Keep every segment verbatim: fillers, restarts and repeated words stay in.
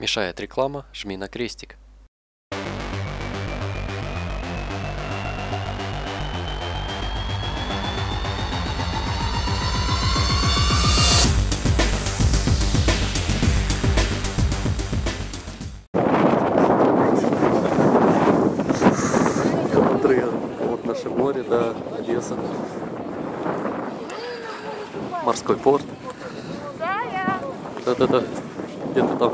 Мешает реклама, жми на крестик. Вот наше море, да, Одесса. Морской порт. Да-да-да. Где-то там.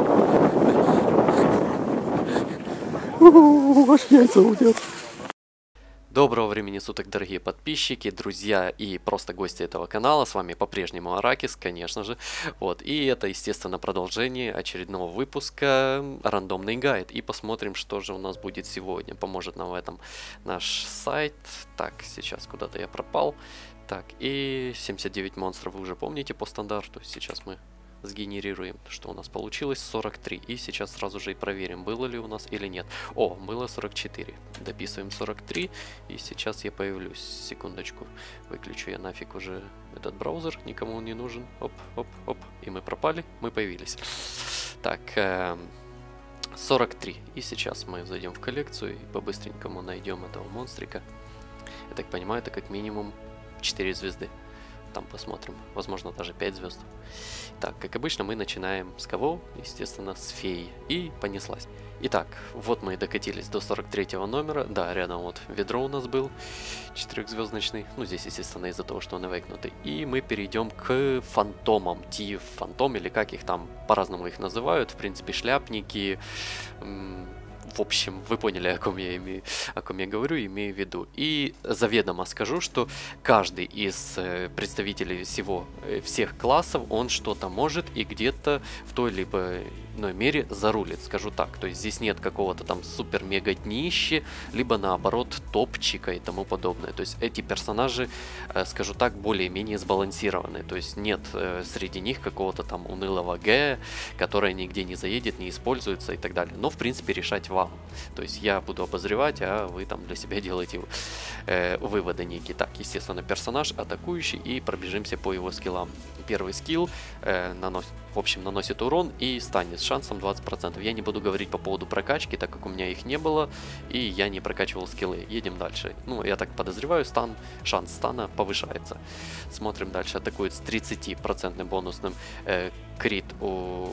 Аж яйца удят. Доброго времени суток, дорогие подписчики, друзья и просто гости этого канала. С вами по-прежнему Аракис, конечно же. Вот. И это, естественно, продолжение очередного выпуска «Рандомный гайд». И посмотрим, что же у нас будет сегодня. Поможет нам в этом наш сайт. Так, сейчас куда-то я пропал. Так, и семьдесят девять монстров вы уже помните по стандарту. Сейчас мы сгенерируем, что у нас получилось сорок три. И сейчас сразу же и проверим, было ли у нас или нет. О, было сорок четыре. Дописываем сорок три. И сейчас я появлюсь. Секундочку. Выключу я нафиг уже этот браузер. Никому он не нужен. Оп, оп, оп. И мы пропали. Мы появились. Так, эм, сорок три. И сейчас мы зайдем в коллекцию и по-быстренькому найдем этого монстрика. Я так понимаю, это как минимум четыре звезды. Там посмотрим. Возможно, даже пять звезд. Так, как обычно, мы начинаем с кого? Естественно, с феи. И понеслась. Итак, вот мы и докатились до сорок третьего номера. Да, рядом вот ведро у нас был. Четырехзвездочный. Ну, здесь, естественно, из-за того, что он эвейкнутый. И мы перейдем к фантомам. Тиф, фантом, или как их там по-разному их называют. В принципе, шляпники. В общем, вы поняли, о ком я имею, о ком я говорю, имею в виду. И заведомо скажу, что каждый из э, представителей всего, э, всех классов, он что-то может и где-то в той либо иной мере зарулит, скажу так. То есть здесь нет какого-то там супер-мега днища, либо наоборот топчика и тому подобное. То есть эти персонажи, э, скажу так, более-менее сбалансированы. То есть нет э, среди них какого-то там унылого Г, которое нигде не заедет, не используется и так далее. Но в принципе решать вам. То есть я буду обозревать, а вы там для себя делаете э, выводы некие. Так, естественно, персонаж атакующий, и пробежимся по его скиллам. Первый скилл э, наносит, в общем, наносит урон и станет с шансом двадцать процентов. Я не буду говорить по поводу прокачки, так как у меня их не было, и я не прокачивал скиллы. Едем дальше. Ну, я так подозреваю, стан, шанс стана повышается. Смотрим дальше. Атакует с тридцатипроцентным бонусным э, крит у...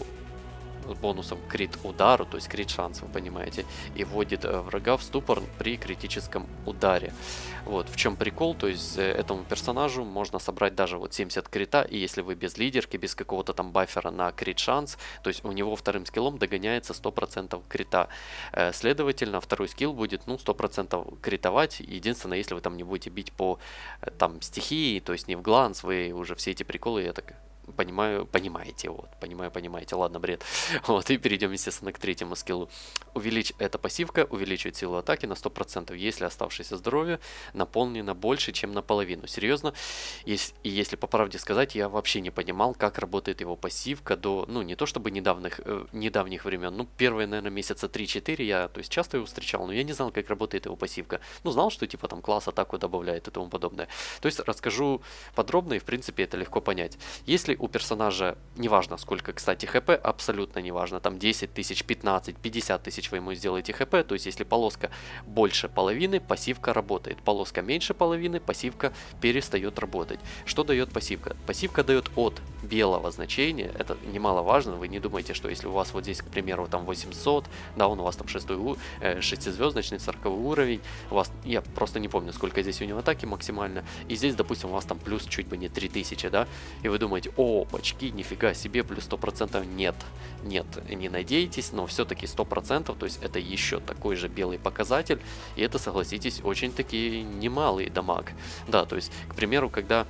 бонусом крит удару, то есть крит шанс, вы понимаете, и вводит э, врага в ступор при критическом ударе. Вот в чем прикол, то есть э, этому персонажу можно собрать даже вот семьдесят крита, и если вы без лидерки, без какого-то там баффера на крит шанс, то есть у него вторым скиллом догоняется сто процентов крита. Э, следовательно, второй скилл будет, ну, сто процентов критовать. Единственное, если вы там не будете бить по э, там стихии, то есть не в гланс, вы уже все эти приколы, я так понимаю, понимаете, вот, понимаю, понимаете, ладно, бред. Вот, и перейдем, естественно, к третьему скиллу. Увеличь, эта пассивка увеличивает силу атаки на сто процентов, если оставшееся здоровье наполнено больше, чем наполовину. Серьезно, если, и если по правде сказать, я вообще не понимал, как работает его пассивка до, ну, не то чтобы недавних, э, недавних времен, ну, первые, наверное, месяца три-четыре я, то есть, часто его встречал, но я не знал, как работает его пассивка. Ну, знал, что, типа, там, класс атаку добавляет и тому подобное. То есть, расскажу подробно, и, в принципе, это легко понять. Если у персонажа, неважно сколько, кстати, хп, абсолютно неважно, там десять тысяч, пятнадцать, пятьдесят тысяч вы ему сделаете хп, то есть если полоска больше половины, пассивка работает, полоска меньше половины, пассивка перестает работать. Что дает пассивка? Пассивка дает от белого значения, это немаловажно, вы не думайте, что если у вас вот здесь, к примеру, там восемьсот, да, он у вас там шестой, э, шестизвездочный, сороковой уровень, у вас, я просто не помню, сколько здесь у него атаки максимально, и здесь, допустим, у вас там плюс чуть бы не три тысячи, да, и вы думаете, о, очки, нифига себе, плюс сто процентов. Нет, нет, не надейтесь, но все-таки сто процентов, то есть это еще такой же белый показатель, и это, согласитесь, очень-таки немалый дамаг. Да, то есть, к примеру, когда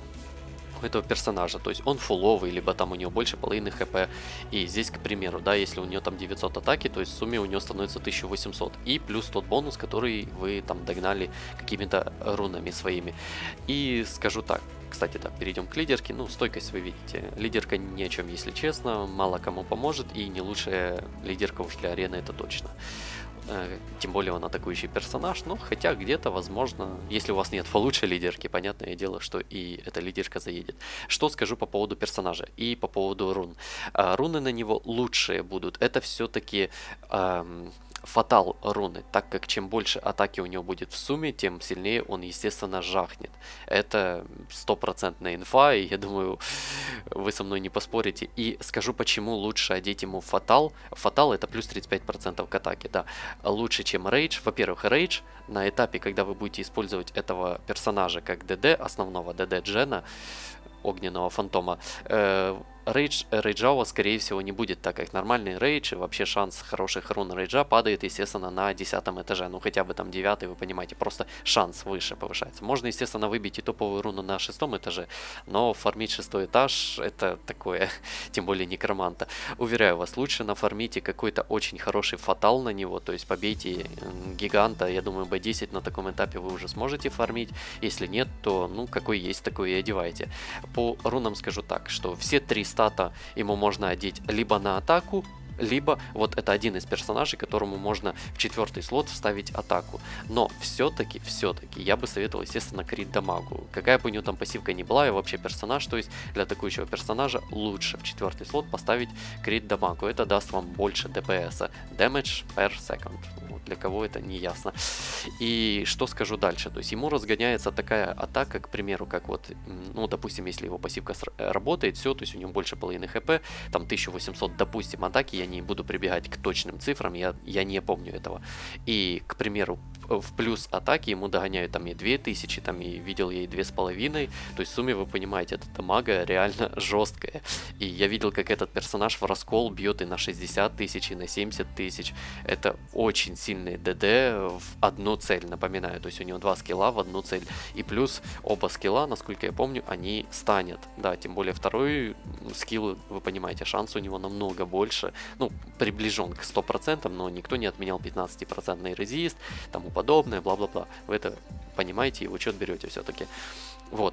у этого персонажа, то есть он фуловый, либо там у него больше половины хп, и здесь, к примеру, да, если у него там девятьсот атаки, то есть в сумме у него становится тысяча восемьсот, и плюс тот бонус, который вы там догнали какими-то рунами своими. И скажу так, кстати, да, перейдем к лидерке. Ну, стойкость вы видите. Лидерка ни о чем, если честно, мало кому поможет, и не лучшая лидерка уж для арены, это точно. э, тем более он атакующий персонаж, ну, хотя где-то, возможно, если у вас нет получше лидерки, понятное дело, что и эта лидерка заедет. Что скажу по поводу персонажа и по поводу рун. Э, руны на него лучшие будут, это все-таки... Э, фатал руны, так как чем больше атаки у него будет в сумме, тем сильнее он, естественно, жахнет. Это стопроцентная инфа, и я думаю, вы со мной не поспорите. И скажу, почему лучше одеть ему фатал. Фатал это плюс тридцать пять процентов к атаке, да. Лучше, чем рейдж. Во-первых, рейдж на этапе, когда вы будете использовать этого персонажа как ДД, основного ДД Джена, огненного фантома, э, рейдж, рейджа у вас, скорее всего, не будет, так как нормальный рейдж и вообще шанс хороших рун рейджа падает, естественно, на десятом этаже, ну хотя бы там девятый, вы понимаете, просто шанс выше повышается. Можно, естественно, выбить и топовую руну на шестом этаже, но фармить шестой этаж это такое, тем более некроманта. Уверяю вас, лучше нафармите какой-то очень хороший фатал на него, то есть побейте гиганта, я думаю, бэ десять на таком этапе вы уже сможете фармить, если нет, то ну какой есть, такой и одевайте. По рунам скажу так, что все три стата ему можно одеть либо на атаку, либо вот это один из персонажей, которому можно в четвертый слот вставить атаку. Но все-таки, все-таки я бы советовал, естественно, крит дамагу. Какая бы у него там пассивка ни была, и вообще персонаж, то есть для атакующего персонажа лучше в четвертый слот поставить крит дамагу. Это даст вам больше ДПСа. Damage per second. Вот для кого это не ясно. И что скажу дальше? То есть ему разгоняется такая атака, к примеру, как вот, ну, допустим, если его пассивка работает, все, то есть у него больше половины хп, там тысяча восемьсот, допустим, атаки, я не буду прибегать к точным цифрам, я, я не помню этого. И, к примеру, в плюс атаки ему догоняют там и две тысячи, там и видел я и две с половиной, то есть в сумме вы понимаете, эта дамага реально жесткая. И я видел, как этот персонаж в раскол бьет и на шестьдесят тысяч, и на семьдесят тысяч. Это очень сильный ДД в одну цель, напоминаю, то есть у него два скилла в одну цель. И плюс оба скилла, насколько я помню, они станет. Да, тем более второй скилл, вы понимаете, шанс у него намного больше. Ну, приближен к сто процентов, но никто не отменял пятнадцатипроцентный резист, тому подобное, бла-бла-бла. Вы это понимаете и в учет берете все-таки. Вот.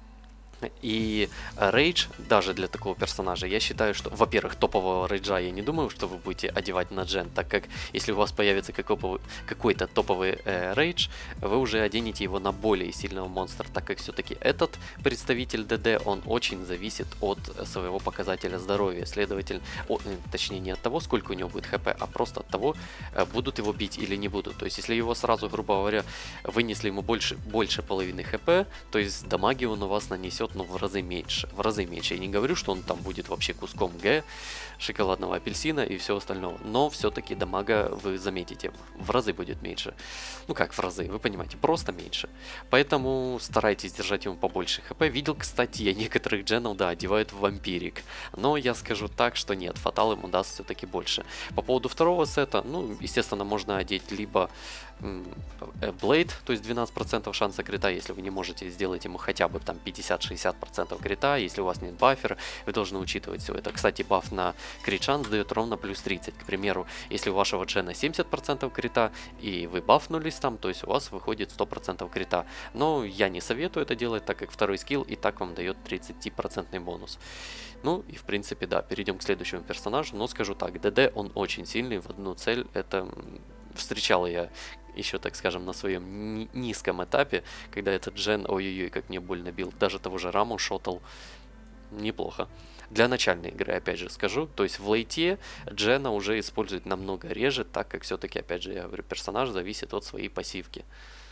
И рейдж, даже для такого персонажа, я считаю, что, во-первых, топового рейджа я не думаю, что вы будете одевать на джен, так как если у вас появится какой-то топовый э, рейдж, вы уже оденете его на более сильного монстра, так как все-таки этот представитель ДД, он очень зависит от своего показателя здоровья, следовательно, о, точнее не от того, сколько у него будет хп, а просто от того, будут его бить или не будут. То есть если его сразу, грубо говоря, вынесли ему больше, больше половины хп, то есть дамаги он у вас нанесет, ну, в разы меньше, в разы меньше. Я не говорю, что он там будет вообще куском Г, шоколадного апельсина и все остальное, но все-таки дамага вы заметите, в разы будет меньше. Ну как в разы, вы понимаете, просто меньше. Поэтому старайтесь держать ему побольше хп. Видел, кстати, я некоторых дженов, да, одевают в вампирик, но я скажу так, что нет, фатал ему даст все-таки больше. По поводу второго сета, ну, естественно, можно одеть либо Blade, то есть двенадцать процентов шанса крита, если вы не можете сделать ему хотя бы там пятьдесят-шестьдесят процентов крита, если у вас нет баффера, вы должны учитывать все это. Кстати, баф на крит шанс дает ровно плюс тридцать. К примеру, если у вашего джена семьдесят процентов крита и вы бафнулись там, то есть у вас выходит сто процентов крита. Но я не советую это делать, так как второй скилл и так вам дает тридцатипроцентный бонус. Ну и в принципе да, перейдем к следующему персонажу, но скажу так, ДД он очень сильный в одну цель, это встречал я еще, так скажем, на своем низком этапе, когда этот джен, ой-ой-ой, как мне больно бил, даже того же Раму шотал, неплохо. Для начальной игры, опять же, скажу, то есть в лейте джена уже используют намного реже, так как все-таки, опять же, я говорю, персонаж зависит от своей пассивки.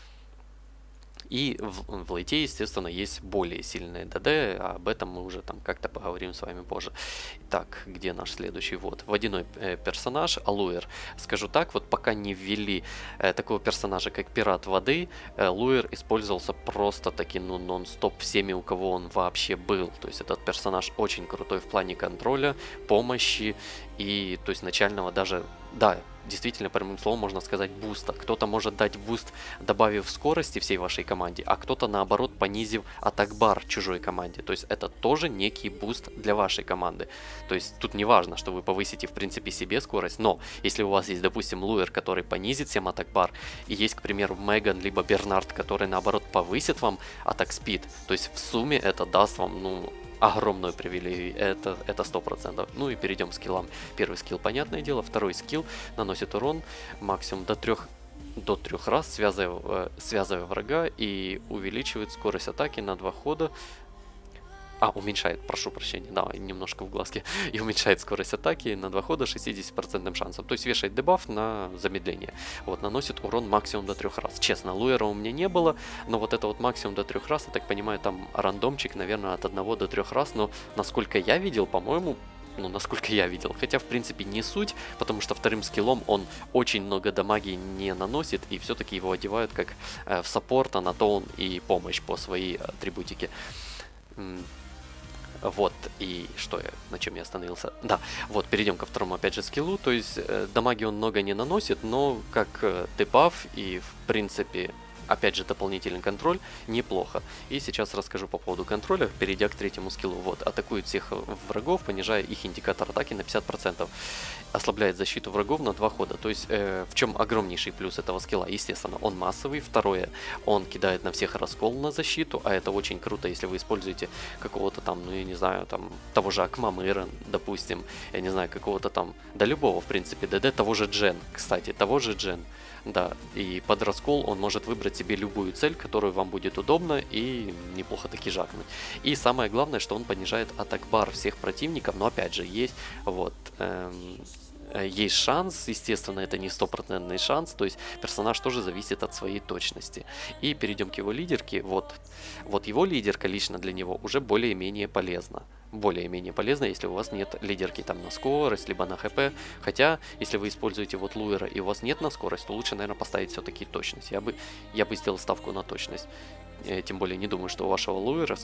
И в, в лейте, естественно, есть более сильные ДД, а об этом мы уже там как-то поговорим с вами позже. Итак, где наш следующий? Вот, водяной э, персонаж, Алуэр. Скажу так, вот пока не ввели э, такого персонажа, как Пират Воды, э, Луэр использовался просто-таки, ну, нон-стоп всеми, у кого он вообще был. То есть этот персонаж очень крутой в плане контроля, помощи и, то есть, начального даже, да, действительно, прямым словом можно сказать, буста. Кто-то может дать буст, добавив скорости всей вашей команде, а кто-то, наоборот, понизив атак-бар чужой команде. То есть это тоже некий буст для вашей команды. То есть тут не важно, что вы повысите, в принципе, себе скорость, но если у вас есть, допустим, Луэр, который понизит всем атак-бар, и есть, к примеру, Меган, либо Бернард, который, наоборот, повысит вам атак-спид, то есть в сумме это даст вам, ну, огромную привилегию, это, это сто процентов. Ну и перейдем к скиллам. Первый скилл, понятное дело, второй скилл наносит урон максимум до трех до трех раз, связывая, связывая врага, и увеличивает скорость атаки на два хода. А, уменьшает, прошу прощения, да, немножко в глазке. И уменьшает скорость атаки на два хода шестьдесят процентов шансом. То есть вешает дебаф на замедление. Вот, наносит урон максимум до трех раз. Честно, луера у меня не было, но вот это вот максимум до трех раз, я так понимаю, там рандомчик, наверное, от одного до трех раз. Но насколько я видел, по-моему, ну, насколько я видел. Хотя, в принципе, не суть, потому что вторым скиллом он очень много дамаги не наносит, и все-таки его одевают как э, в саппорт, анатон и помощь по своей атрибутике. Вот, и что я, на чем я остановился? Да, вот, перейдем ко второму, опять же, скиллу. То есть, э, дамаги он много не наносит, но как э, дебаф и, в принципе, опять же, дополнительный контроль неплохо. И сейчас расскажу по поводу контроля, перейдя к третьему скиллу. Вот, атакует всех врагов, понижая их индикатор атаки на пятьдесят процентов. Ослабляет защиту врагов на два хода. То есть, э, в чем огромнейший плюс этого скилла? Естественно, он массовый. Второе, он кидает на всех раскол на защиту, а это очень круто, если вы используете какого-то там, ну, я не знаю, там, того же Акмамыра, допустим, я не знаю, какого-то там, да любого, в принципе, ДД, того же Джен, кстати, того же Джен. Да, и под раскол он может выбрать себе любую цель, которую вам будет удобно, и неплохо таки жакнуть. И самое главное, что он понижает атак-бар всех противников, но опять же есть вот... Эм, есть шанс, естественно, это не стопроцентный шанс, то есть персонаж тоже зависит от своей точности. И перейдем к его лидерке. Вот, вот его лидерка лично для него уже более-менее полезна. Более-менее полезно, если у вас нет лидерки там на скорость, либо на хп. Хотя, если вы используете вот луера и у вас нет на скорость, то лучше, наверное, поставить все-таки точность. Я бы, я бы сделал ставку на точность. Тем более не думаю, что у вашего луера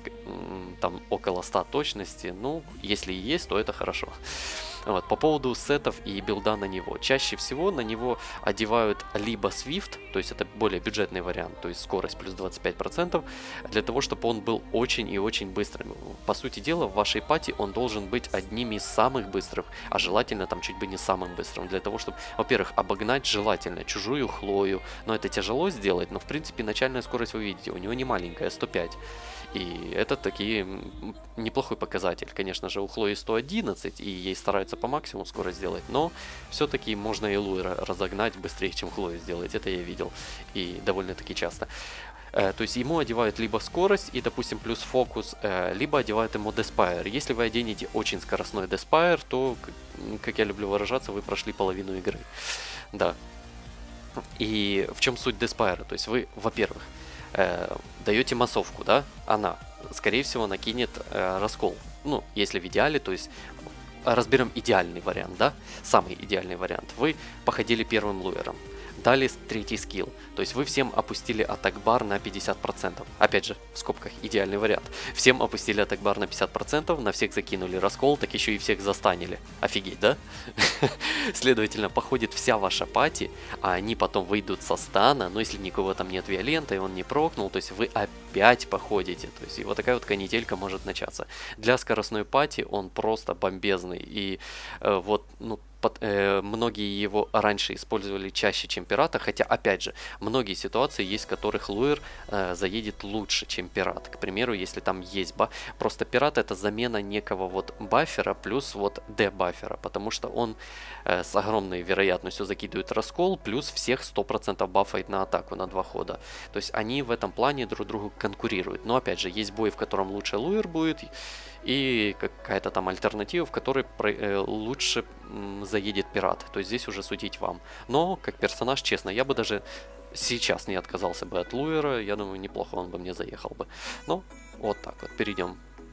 там около ста точности. Ну, если и есть, то это хорошо. Вот, по поводу сетов и билда на него. Чаще всего на него одевают либо Swift, то есть это более бюджетный вариант, то есть скорость плюс двадцать пять процентов, для того, чтобы он был очень и очень быстрым. По сути дела, в вашей пати он должен быть одним из самых быстрых, а желательно там чуть бы не самым быстрым, для того, чтобы, во-первых, обогнать желательно чужую Хлою, но это тяжело сделать, но в принципе начальная скорость вы видите, у него не маленькая, сто пять. И это такие неплохой показатель. Конечно же, у Хлои сто одиннадцать, и ей стараются по максимуму скорость сделать, но все-таки можно и луера разогнать быстрее, чем Хлою сделать. Это я видел, и довольно-таки часто. Э, то есть ему одевают либо скорость и, допустим, плюс фокус, э, либо одевают ему Despire. Если вы оденете очень скоростной Despire, то, как я люблю выражаться, вы прошли половину игры. Да. И в чем суть Despire? То есть вы, во-первых, Э, даете массовку, да, она, скорее всего, накинет э, раскол. Ну, если в идеале, то есть разберем идеальный вариант, да, самый идеальный вариант. Вы походили первым луером, дали третий скилл, то есть вы всем опустили атак-бар на пятьдесят процентов. Опять же, в скобках, идеальный вариант. Всем опустили атак-бар на пятьдесят процентов, на всех закинули раскол, так еще и всех застанили. Офигеть, да? Следовательно, походит вся ваша пати, а они потом выйдут со стана, но если никого там нет виолента, и он не прокнул, то есть вы опять походите. То есть и вот такая вот канителька может начаться. Для скоростной пати он просто бомбезный. И э, вот, ну, Под, э, многие его раньше использовали чаще, чем пирата, хотя, опять же, многие ситуации есть, в которых луер э, заедет лучше, чем пират. К примеру, если там есть ба... Просто пират — это замена некого вот баффера плюс вот дебаффера, потому что он э, с огромной вероятностью закидывает раскол, плюс всех сто процентов бафает на атаку на два хода. То есть они в этом плане друг другу конкурируют. Но, опять же, есть бой, в котором лучше луер будет, и какая-то там альтернатива, в которой э, лучше м, заедет пират. То есть здесь уже судить вам. Но, как персонаж, честно, я бы даже сейчас не отказался бы от луера. Я думаю, неплохо он бы мне заехал бы. Ну, вот так вот. Перейдем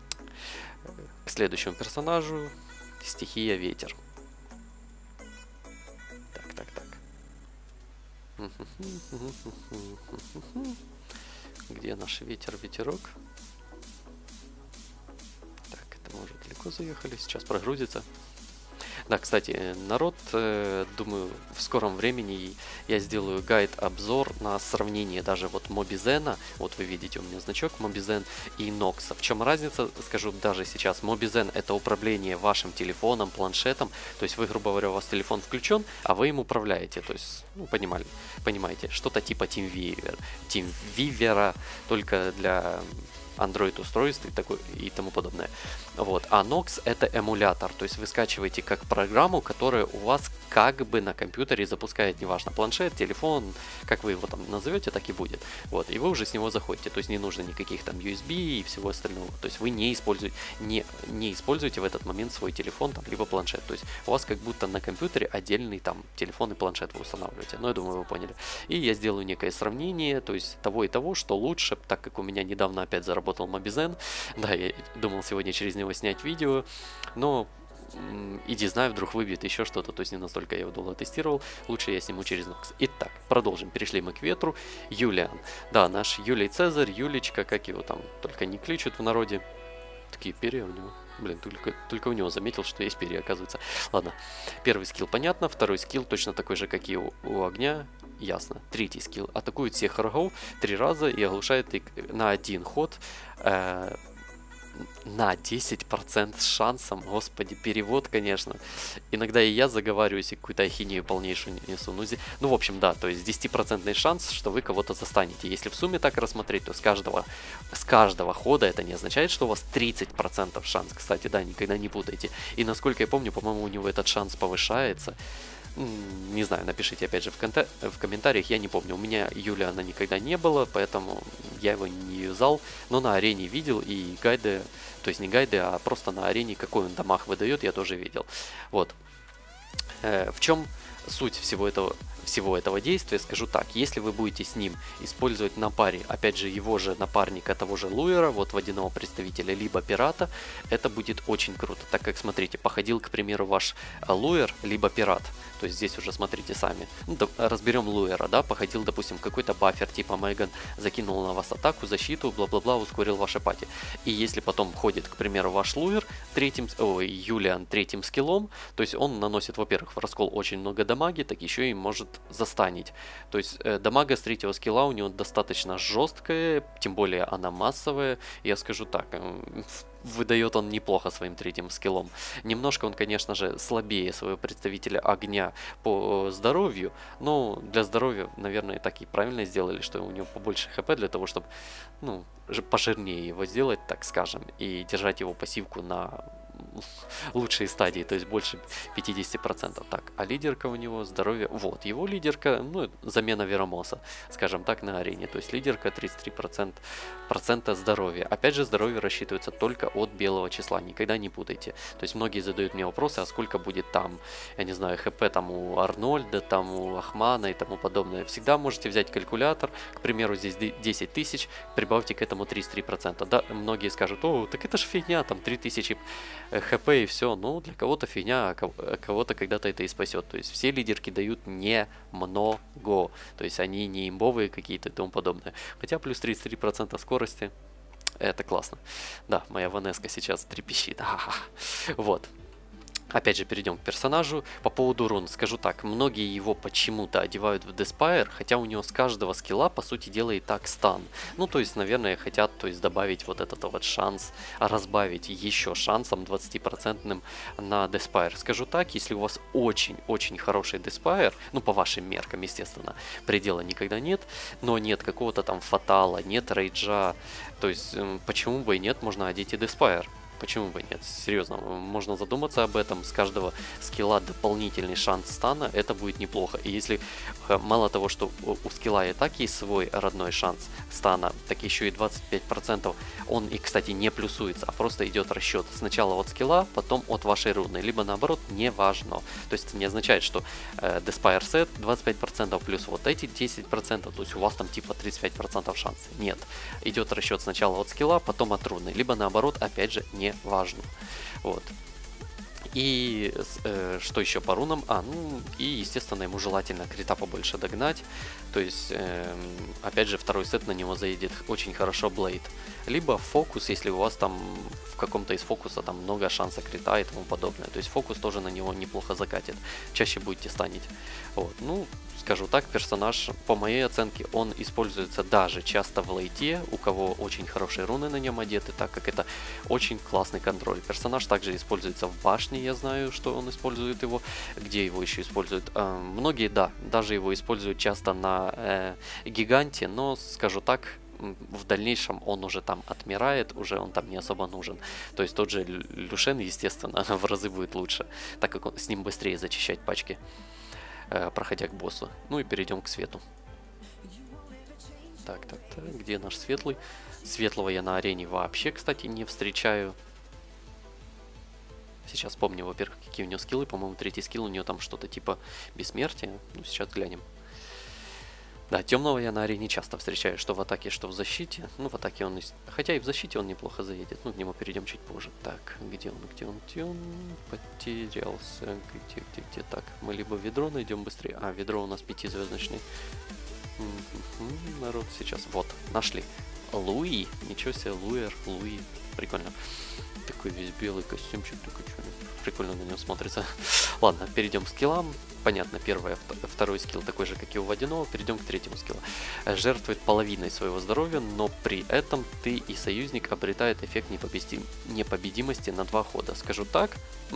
к следующему персонажу. Стихия ветер. Так, так, так. Где наш ветер, ветерок? Мы уже далеко заехали, сейчас прогрузится. Да, кстати, народ, э, думаю, в скором времени я сделаю гайд-обзор на сравнение даже вот Mobizen, вот вы видите у меня значок Mobizen и Nox. В чем разница, скажу даже сейчас. Mobizen — это управление вашим телефоном, планшетом, то есть вы, грубо говоря, у вас телефон включен, а вы им управляете, то есть, ну, понимали, понимаете, что-то типа TeamViewer, TeamViewer, только для Android устройств и, такой, и тому подобное. Вот. А Nox это эмулятор, то есть вы скачиваете как программу, которая у вас как бы на компьютере запускает, неважно, планшет, телефон, как вы его там назовете, так и будет. Вот. И вы уже с него заходите, то есть не нужно никаких там ю эс би и всего остального. То есть вы не используете, не, не используете в этот момент свой телефон, там, либо планшет. То есть у вас как будто на компьютере отдельный там телефон и планшет вы устанавливаете. Ну, я думаю, вы поняли. И я сделаю некое сравнение, то есть того и того, что лучше, так как у меня недавно опять заработал Mobizen. Да, я думал сегодня через него снять видео, но иди знаю, вдруг выбьет еще что-то, то есть не настолько я его долго тестировал, лучше я сниму через Nox. Итак, продолжим, перешли мы к ветру. Юлиан, да, наш Юлий Цезарь, Юлечка, как его там только не кличут в народе. Такие перья у него. Блин, только, только у него заметил, что есть перья, оказывается. Ладно, первый скилл понятно, второй скилл точно такой же, как и у, у огня. Ясно. Третий скилл. Атакует всех врагов три раза и оглушает их на один ход. Э на десять процентов с шансом. Господи, перевод, конечно. Иногда и я заговариваюсь и какую-то ахинею полнейшую несу. Ну, зи... ну, в общем, да, то есть десять процентов шанс, что вы кого-то застанете. Если в сумме так рассмотреть, то с каждого, с каждого хода это не означает, что у вас тридцать процентов шанс. Кстати, да, никогда не путайте. И насколько я помню, по-моему, у него этот шанс повышается. Не знаю, напишите опять же в, конте в комментариях, я не помню. У меня Юлиана никогда не было, поэтому я его не юзал. Но на арене видел и гайды, то есть не гайды, а просто на арене, какой он дамаг выдает, я тоже видел. Вот. Э, в чем суть всего этого, всего этого действия, скажу так. Если вы будете с ним использовать на паре, опять же, его же напарника, того же Луера, вот водяного представителя, либо пирата, это будет очень круто. Так как, смотрите, походил, к примеру, ваш Луер, либо пират. То есть здесь уже смотрите сами. Ну, да, разберем Луера, да, походил, допустим, какой-то бафер типа Меган, закинул на вас атаку, защиту, бла-бла-бла, ускорил ваши пати. И если потом ходит, к примеру, ваш Луер третьим, ой, Юлиан третьим скиллом, то есть он наносит, во-первых, в раскол очень много дамаги, так еще и может застанить. То есть э, дамага с третьего скилла у него достаточно жесткая, тем более она массовая. Я скажу так, э, выдает он неплохо своим третьим скиллом. Немножко он, конечно же, слабее своего представителя огня по здоровью, но для здоровья, наверное, так и правильно сделали, что у него побольше хп для того, чтобы, ну, пожирнее его сделать, так скажем, и держать его пассивку на лучшие стадии, то есть больше пятидесяти процентов. Так, а лидерка у него здоровье, вот, его лидерка, ну, замена Верамоса, скажем так, на арене, то есть лидерка тридцать три процента здоровья. Опять же, здоровье рассчитывается только от белого числа, никогда не путайте. То есть многие задают мне вопросы, а сколько будет там, я не знаю, хп там у Арнольда, там у Ахмана и тому подобное. Всегда можете взять калькулятор, к примеру, здесь десять тысяч, прибавьте к этому тридцать три процента. Да, многие скажут, о, так это же фигня, там три тысячи хп и все. Ну, для кого-то фигня, а кого-то когда-то это и спасет. То есть все лидерки дают немного. То есть они не имбовые какие-то и тому подобное. Хотя плюс тридцать три процента скорости. Это классно. Да, моя Ванеска сейчас трепещит. Вот. Опять же, перейдем к персонажу. По поводу рун, скажу так, многие его почему-то одевают в Деспайр, хотя у него с каждого скилла, по сути дела, и так стан. Ну, то есть, наверное, хотят, то есть, добавить вот этот вот шанс, разбавить еще шансом двадцатипроцентным на Деспайр. Скажу так, если у вас очень-очень хороший Деспайр, ну, по вашим меркам, естественно, предела никогда нет, но нет какого-то там фатала, нет рейджа, то есть, почему бы и нет, можно одеть и Деспайр. Почему бы нет? Серьезно, можно задуматься об этом. С каждого скилла дополнительный шанс стана, это будет неплохо. И если мало того, что у скилла и так есть свой родной шанс стана, так еще и двадцать пять процентов он и, кстати, не плюсуется, а просто идет расчет сначала от скилла, потом от вашей руны, либо наоборот, неважно. То есть это не означает, что э, Deспire Set двадцать пять процентов плюс вот эти десять процентов, то есть у вас там типа тридцать пять процентов шанса. Нет, идет расчет сначала от скилла, потом от руны, либо наоборот, опять же, не важно. Вот. И э, что еще по рунам? А, ну и естественно ему желательно крита побольше догнать. То есть, э, опять же, второй сет на него заедет очень хорошо Блейд. Либо фокус, если у вас там в каком-то из фокуса там много шанса крита и тому подобное. То есть фокус тоже на него неплохо закатит. Чаще будете станить. Вот. Ну, скажу так, персонаж, по моей оценке, он используется даже часто в лейте, у кого очень хорошие руны на нем одеты, так как это очень классный контроль. Персонаж также используется в башне, я знаю, что он использует его. Где его еще используют? Э, многие, да, даже его используют часто на э, гиганте, но, скажу так, в дальнейшем он уже там отмирает, уже он там не особо нужен. То есть тот же Люшен, естественно, в разы будет лучше, так как он, с ним быстрее зачищать пачки, э, проходя к боссу. Ну и перейдем к свету. Так, так, так, где наш светлый? Светлого я на арене вообще, кстати, не встречаю. Сейчас помню, во-первых, какие у него скиллы. По-моему, третий скилл у него там что-то типа бессмертия. Ну, сейчас глянем. Да, темного я на арене часто встречаю, что в атаке, что в защите. Ну, в атаке он... Хотя и в защите он неплохо заедет. Ну, к нему перейдем чуть позже. Так, где он, где он, где он? Потерялся. Где, где, где? Так, мы либо ведро найдем быстрее. А, ведро у нас пятизвездочный. Народ, сейчас. Вот, нашли. Луи. Ничего себе, Луэр, Луи. Прикольно. Такой весь белый костюмчик, такой что прикольно на него смотрится. Ладно, перейдем к скиллам. Понятно, первый, второй скилл такой же, как и у водяного. Перейдем к третьему скиллу. Жертвует половиной своего здоровья, но при этом ты и союзник обретает эффект непобедим... непобедимости на два хода. Скажу так,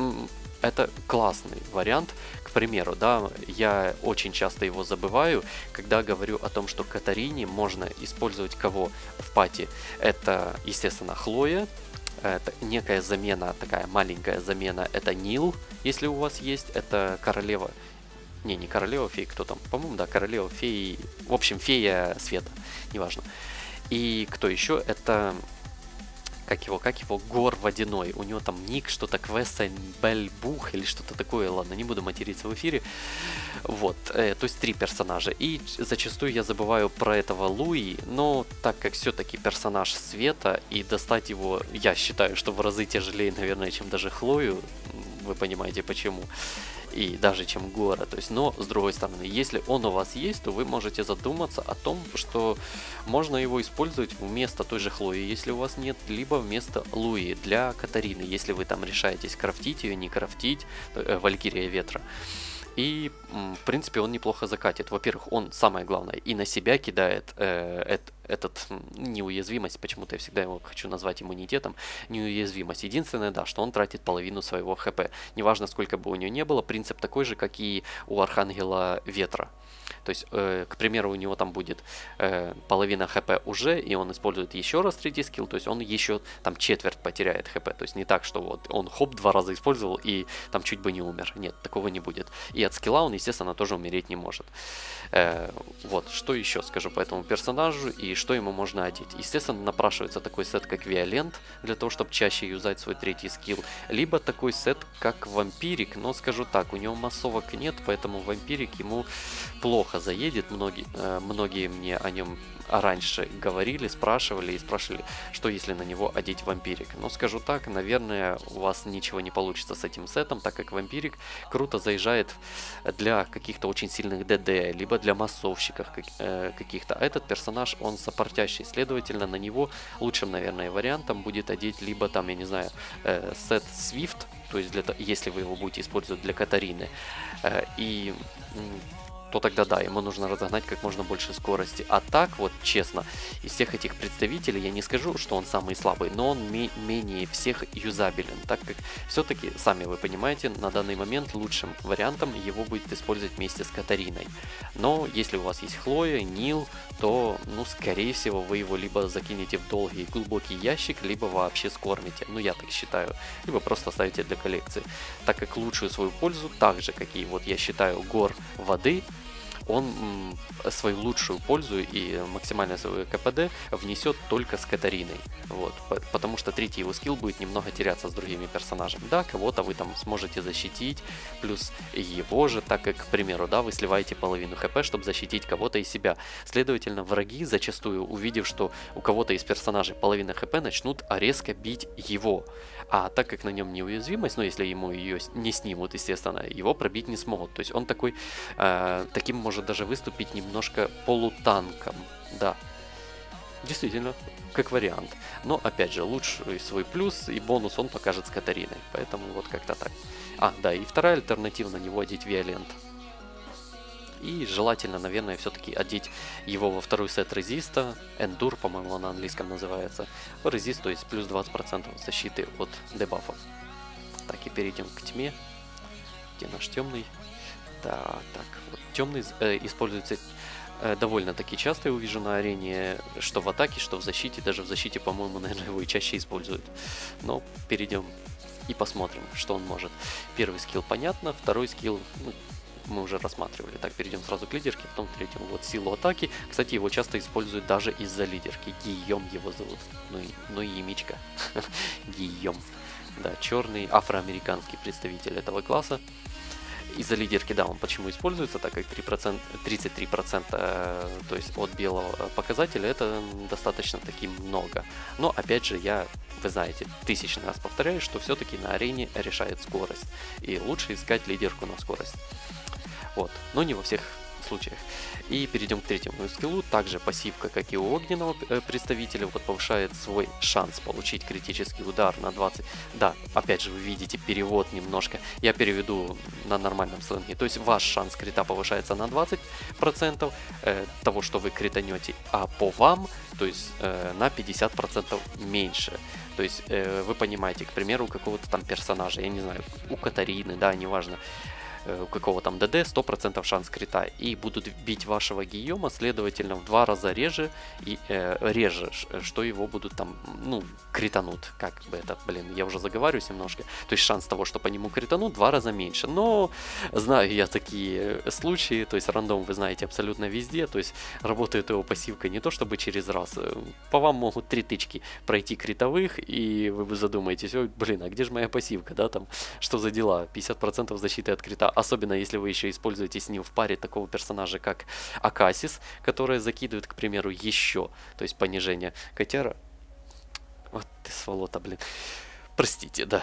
это классный вариант. К примеру, да, я очень часто его забываю, когда говорю о том, что Катарине можно использовать кого в пати. Это, естественно, Хлоя. Это некая замена, такая маленькая замена, это Нил, если у вас есть, это королева, не, не королева феи, кто там, по-моему, да, королева феи, в общем, фея света, неважно. И кто еще, это, как его, как его, Гор Водяной, у него там ник, что-то Квесенбельбух или что-то такое, ладно, не буду материться в эфире. Вот, э, то есть три персонажа, и зачастую я забываю про этого Луи, но так как все-таки персонаж света, и достать его, я считаю, что в разы тяжелее, наверное, чем даже Хлою, вы понимаете почему, и даже чем Гора, то есть, но с другой стороны, если он у вас есть, то вы можете задуматься о том, что можно его использовать вместо той же Хлои, если у вас нет, либо вместо Луи для Катарины, если вы там решаетесь крафтить ее, не крафтить, э, Валькирия Ветра. И, в принципе, он неплохо закатит. Во-первых, он, самое главное, и на себя кидает э, эт, этот неуязвимость. Почему-то я всегда его хочу назвать иммунитетом. Неуязвимость. Единственное, да, что он тратит половину своего хп. Неважно, сколько бы у него не было, принцип такой же, как и у Архангела Ветра. То есть, э, к примеру, у него там будет э, половина хп уже, и он использует еще раз третий скилл, то есть он еще там четверть потеряет хп. То есть не так, что вот он хоп два раза использовал и там чуть бы не умер. Нет, такого не будет. И от скилла он, естественно, тоже умереть не может. Э, вот, что еще скажу по этому персонажу и что ему можно одеть. Естественно, напрашивается такой сет, как Виолент, для того, чтобы чаще юзать свой третий скилл. Либо такой сет, как Вампирик, но скажу так, у него массовок нет, поэтому Вампирик ему плохо заедет. Многие, э, многие мне о нем раньше говорили, спрашивали и спрашивали, что если на него одеть Вампирик. Но скажу так, наверное, у вас ничего не получится с этим сетом, так как Вампирик круто заезжает для каких-то очень сильных ДД, либо для массовщиков как, э, каких-то. А этот персонаж, он сопортящий, следовательно, на него лучшим, наверное, вариантом будет одеть либо там, я не знаю, э, сет Свифт, то есть для, если вы его будете использовать для Катарины, э, и... то тогда да, ему нужно разогнать как можно больше скорости. А так вот, честно, из всех этих представителей я не скажу, что он самый слабый, но он менее всех юзабелен, так как все-таки, сами вы понимаете, на данный момент лучшим вариантом его будет использовать вместе с Катариной. Но если у вас есть Хлоя, Нил, то, ну, скорее всего, вы его либо закинете в долгий глубокий ящик, либо вообще скормите. Ну, я так считаю. Либо просто оставите для коллекции. Так как лучшую свою пользу, так же, как и вот я считаю Гор Воды, он м, свою лучшую пользу и максимальное свое КПД внесет только с Катариной. Вот, потому что третий его скилл будет немного теряться с другими персонажами. Да, кого-то вы там сможете защитить, плюс его же, так как, к примеру, да, вы сливаете половину хп, чтобы защитить кого-то и себя. Следовательно, враги зачастую, увидев, что у кого-то из персонажей половина хп, начнут резко бить его. А так как на нем неуязвимость, ну, если ему ее не снимут, естественно, его пробить не смогут. То есть он такой, э, таким может даже выступить немножко полутанком, да. Действительно, как вариант. Но, опять же, лучший свой плюс и бонус он покажет с Катариной. Поэтому вот как-то так. А, да, и вторая альтернатива на него одеть Виолент. И желательно, наверное, все-таки одеть его во второй сет резиста. Endure, по-моему, на английском называется. Резист, то есть плюс двадцать процентов защиты от дебафов. Так, и перейдем к тьме. Где наш темный? Да, так, вот темный э, используется э, довольно-таки часто я увижу на арене, что в атаке, что в защите. Даже в защите, по-моему, наверное, его и чаще используют. Но перейдем и посмотрим, что он может. Первый скилл понятно, второй скилл, ну, мы уже рассматривали. Так, перейдем сразу к лидерке, потом перейдем вот силу атаки. Кстати, его часто используют даже из-за лидерки. Гийом его зовут. Ну и, ну и имечко. Гийом. Да, черный афроамериканский представитель этого класса. Из-за лидерки, да, он почему используется, так как три процента, тридцать три процента, то есть от белого показателя, это достаточно таки много. Но, опять же, я, вы знаете, тысячный раз повторяю, что все-таки на арене решает скорость. И лучше искать лидерку на скорость. Вот, но не во всех случаях. И перейдем к третьему скиллу. Также пассивка, как и у огненного представителя, вот повышает свой шанс получить критический удар на двадцать. Да, опять же, вы видите перевод немножко. Я переведу на нормальном сленге. То есть ваш шанс крита повышается на двадцать процентов э, того, что вы кританете, а по вам, то есть э, на пятьдесят процентов меньше. То есть э, вы понимаете, к примеру, у какого-то там персонажа, я не знаю, у Катарины, да, неважно, у какого там ДД сто процентов шанс крита, и будут бить вашего Гийома, следовательно, в два раза реже, и э, реже, что его будут там, ну, кританут, как бы это, блин, я уже заговариваюсь немножко, то есть шанс того, что по нему кританут, два раза меньше, но знаю я такие случаи, то есть рандом вы знаете абсолютно везде, то есть работает его пассивка не то чтобы через раз, по вам могут три тычки пройти критовых, и вы бы задумаетесь, ой, блин, а где же моя пассивка, да, там, что за дела, пятьдесят процентов защиты от крита. Особенно если вы еще используете с ним в паре такого персонажа, как Акасис, которая закидывает, к примеру, еще, то есть понижение. Котяра. Вот ты сволота, блин. Простите, да.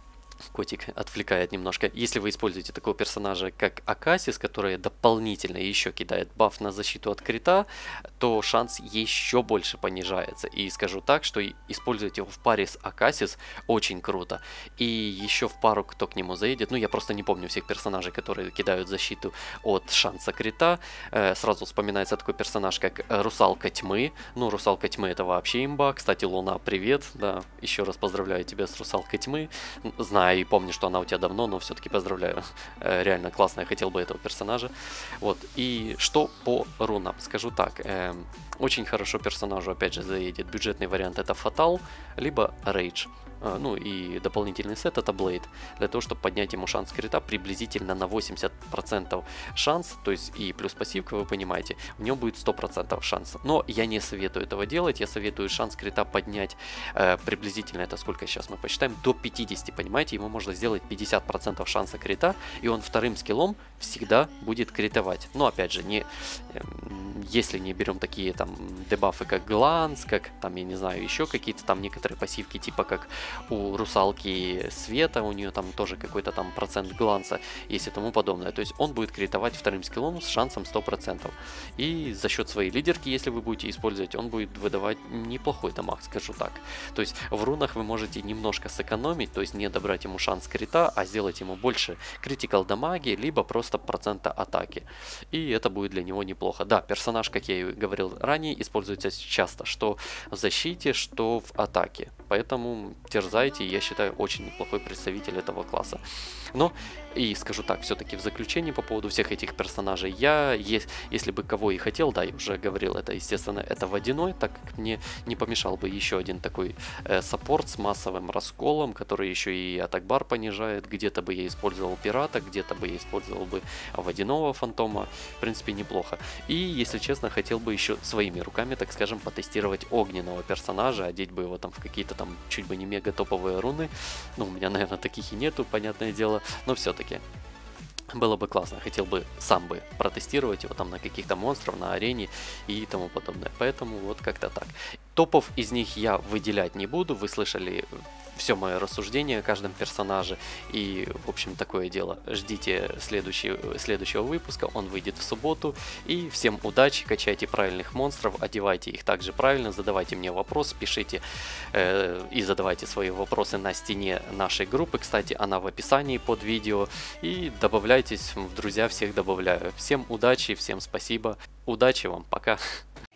Котик отвлекает немножко. Если вы используете такого персонажа, как Акасис, который дополнительно еще кидает баф на защиту от крита, то шанс еще больше понижается. И скажу так, что использовать его в паре с Акасис очень круто. И еще в пару, кто к нему заедет, ну я просто не помню всех персонажей, которые кидают защиту от шанса крита. Э, сразу вспоминается такой персонаж, как Русалка Тьмы. Ну, Русалка Тьмы это вообще имба. Кстати, Луна, привет. Да, еще раз поздравляю тебя с Русалкой Тьмы. Знаю и помню, что она у тебя давно, но все-таки поздравляю. Э, реально классно, я хотел бы этого персонажа. Вот, и что по рунам? Скажу так, э, очень хорошо персонажу, опять же, заедет бюджетный вариант, это Фатал, либо Рейдж. Э, ну и дополнительный сет это Блейд, для того, чтобы поднять ему шанс крита приблизительно на восемьдесят процентов шанс, то есть и плюс пассивка, вы понимаете, в нем будет сто процентов шанс. Но я не советую этого делать, я советую шанс крита поднять э, приблизительно, это сколько сейчас мы посчитаем, до пятидесяти, понимаете, ему можно сделать пятьдесят процентов шанса крита, и он вторым скиллом всегда будет критовать. Но опять же, не, э, если не берем такие там дебафы, как гланс, как там, я не знаю, еще какие-то там некоторые пассивки, типа как у русалки света, у нее там тоже какой-то там процент гланса есть и тому подобное. То есть он будет критовать вторым скиллом с шансом сто процентов. И за счет своей лидерки, если вы будете использовать, он будет выдавать неплохой дамаг, скажу так. То есть в рунах вы можете немножко сэкономить, то есть не добрать ему шанс крита, а сделать ему больше критикал дамаги, либо просто процента атаки. И это будет для него неплохо. Да, персонаж, как я и говорил ранее, используется часто, что в защите, что в атаке. Поэтому терзайте, я считаю, очень неплохой представитель этого класса. Но, и скажу так, все-таки в заключении по поводу всех этих персонажей, я, если бы кого и хотел, да, я уже говорил, это, естественно, это водяной, так как мне не помешал бы еще один такой э, саппорт с массовым расколом, который еще и атакбар понижает, где-то бы я использовал пирата, где-то бы я использовал бы водяного фантома, в принципе, неплохо. И, если честно, хотел бы еще своими руками, так скажем, потестировать огненного персонажа, одеть бы его там в какие-то там чуть бы не мега топовые руны, ну, у меня, наверное, таких и нету, понятное дело, но все-таки было бы классно, хотел бы сам бы протестировать его там на каких-то монстров, на арене и тому подобное. Поэтому вот как-то так. Топов из них я выделять не буду, вы слышали все мое рассуждение о каждом персонаже. И, в общем, такое дело. Ждите следующий, следующего выпуска, он выйдет в субботу. И всем удачи, качайте правильных монстров, одевайте их также правильно, задавайте мне вопросы, пишите э, и задавайте свои вопросы на стене нашей группы. Кстати, она в описании под видео. И добавляйтесь в друзья, всех добавляю. Всем удачи, всем спасибо. Удачи вам, пока.